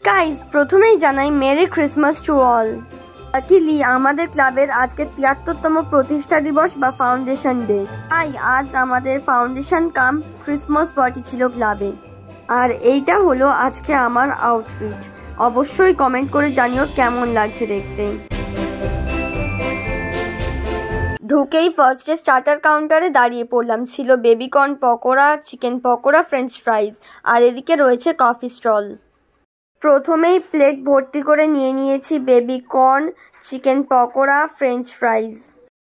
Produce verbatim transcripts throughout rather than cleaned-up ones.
Guys প্রথমেই জানাই merry christmas to all. Luckily আমাদের ক্লাবের আজকে তিয়াত্তরতম প্রতিষ্ঠা দিবস বা ফাউন্ডেশন ডে, তাই আজ আমাদের ফাউন্ডেশন কাম ক্রিসমাস পার্টি ছিল ক্লাবে। আর এইটা হলো আজকে আমার আউটফিট। অবশ্যই কমেন্ট করে জানিও কেমন লাগছে দেখতে। ঢুকেই ফার্স্টে স্টার্টার কাউন্টারে দাঁড়িয়ে পড়লাম। ছিল baby corn pakora, chicken pakora, french fries, আর এদিকে রয়েছে কফি স্টল। প্রথমেই প্লেট ভর্তি করে নিয়ে নিয়েছি baby corn, chicken pakora, french fries.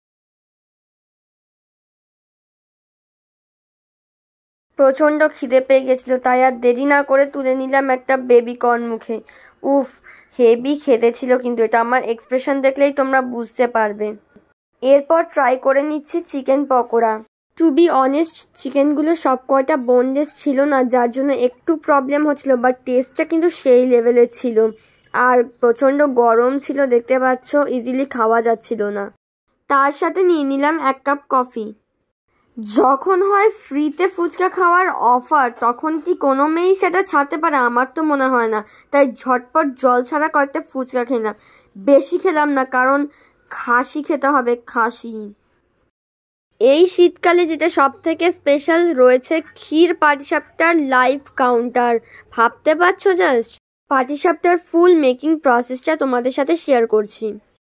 প্রচণ্ড খিদে পেয়ে গেছিলো, তাই আর দেরি না করে তুলে নিলাম একটা বেবিকর্ন মুখে। উফ, হেভি খেতে ছিল, কিন্তু এটা আমার এক্সপ্রেশন দেখলেই তোমরা বুঝতে পারবে। এরপর ট্রাই করে নিচ্ছি chicken pakora. To be honest, চিকেনগুলো সব কয়টা বোনলেস ছিল না, যার জন্য একটু প্রবলেম হচ্ছিল, বাট টেস্টটা কিন্তু সেই লেভেলের ছিল। আর প্রচণ্ড গরম ছিল, দেখতে পাচ্ছ, ইজিলি খাওয়া যাচ্ছিল না। তার সাথে নিয়ে নিলাম এক কাপ কফি। যখন হয় ফ্রিতে ফুচকা খাওয়ার অফার, তখন কি কোনো মেয়েই সেটা ছাড়তে পারে? আমার তো মনে হয় না। তাই ঝটপট জল ছাড়া কয়েকটা ফুচকা খেলাম। বেশি খেলাম না, কারণ খাসি খেতে হবে, খাসি। এই শীতকালে যেটা সব থেকে স্পেশাল রয়েছে ক্ষীর পাটিসাপটার লাইভ কাউন্টার। ভাবতে পারছো জাস্ট? পাটিসাপটার ফুল মেকিং প্রসেসটা তোমাদের সাথে শেয়ার করছি।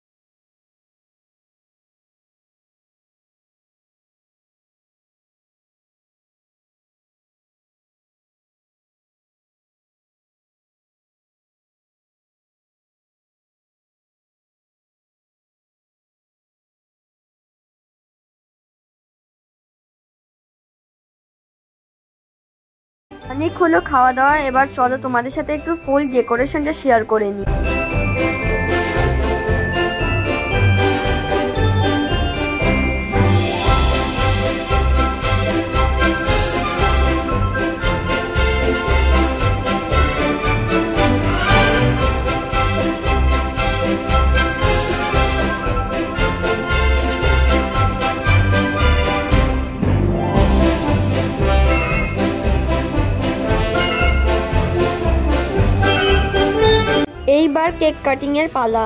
অনেক হলো খাওয়া দাওয়া, এবার চলো তোমাদের সাথে একটু ফুল ডেকোরেশনটা শেয়ার করে নিই। এইবার কেক কাটিং এর পালা।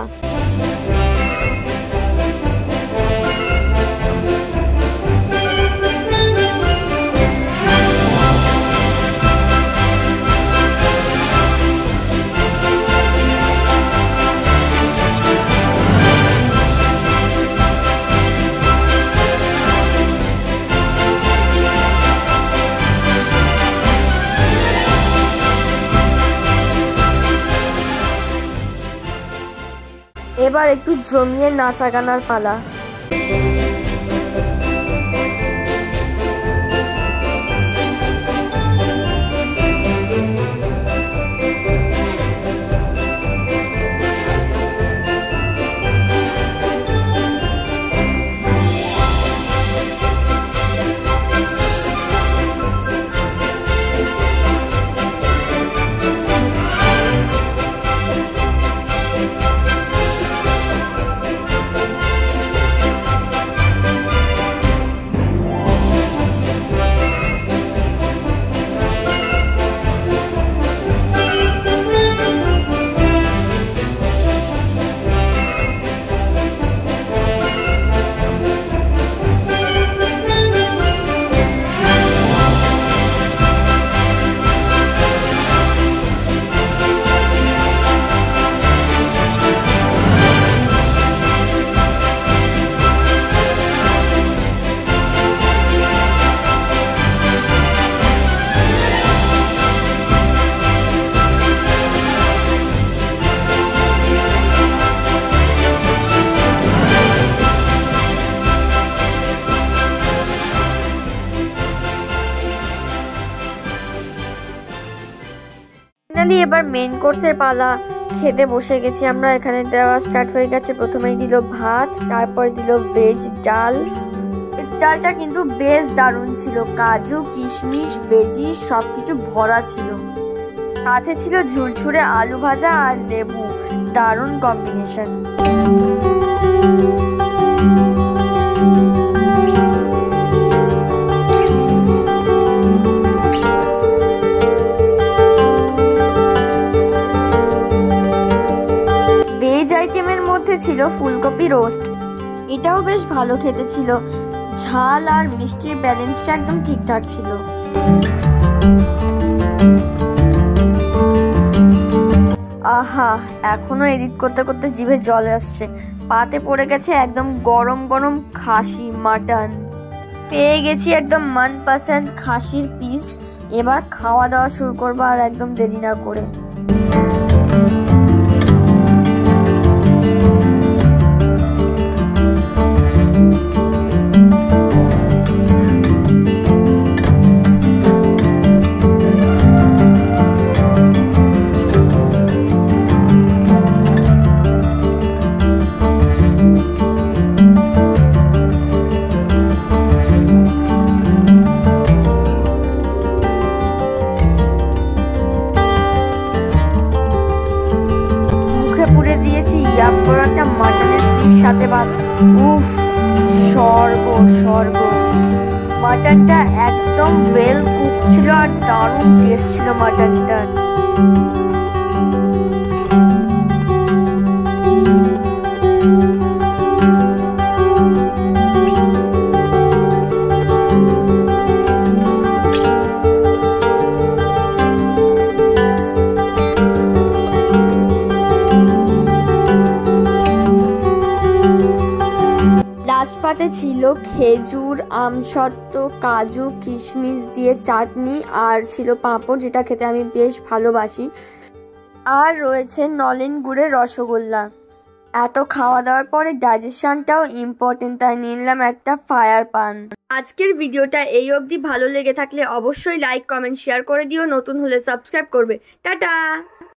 এবার একটু জমিয়ে নাচা গানার পালা। ফাইনালি এবার মেন কোর্সের পালা। খেতে বসে গেছি আমরা। এখানে দেওয়া স্টার্ট হয়ে গেছে। প্রথমেই দিল ভাত, তারপর দিল ভেজ ডাল। ভেজ ডালটা কিন্তু বেশ দারুণ ছিল, কাজু কিশমিশ ভেজি সবকিছু ভরা ছিল। সাথে ছিল ঝুরঝুরে আলু ভাজা আর লেবু, দারুণ কম্বিনেশন। ছিল ফুলকপি রোস্ট, এটাও বেশ ভালো খেতে ছিল। ঝাল আর মিষ্টির ব্যালেন্সটা একদম ঠিকঠাক ছিল। আহা, এখনো এডিট করতে করতে জিভে জল আসছে। পাতে পড়ে গেছে একদম গরম গরম খাসি মাটন। পেয়ে গেছি একদম মনপসন্দ খাসির পিস। এবার খাওয়া দাওয়া শুরু করবো আর একদম দেরি না করে। পুড়ে দিয়েছি ইয়াপ্পর একটা মাটনের পিস সাথে ভাত। উফ, স্বর্গ স্বর্গ। মাটনটা একদম ওয়েল কুক ছিল আর দারুণ টেস্ট ছিল মাটনটা। লাস্ট পার্টে ছিল খেজুর, আমসত্ত্ব, কাজু, কিশমিশ দিয়ে চাটনি আর ছিল পাঁপড়, যেটা খেতে আমি বেশ ভালোবাসি। আর রয়েছে নলেন গুড়ের রসগোল্লা। এত খাওয়া দাওয়ার পরে ডাইজেশনটাও ইম্পর্টেন্ট, তাই নিলাম একটা ফায়ার পান। আজকের ভিডিওটা এই অবধি ভালো লেগে থাকলে অবশ্যই লাইক, কমেন্ট, শেয়ার করে দিও। নতুন হলে সাবস্ক্রাইব করবে। টাটা।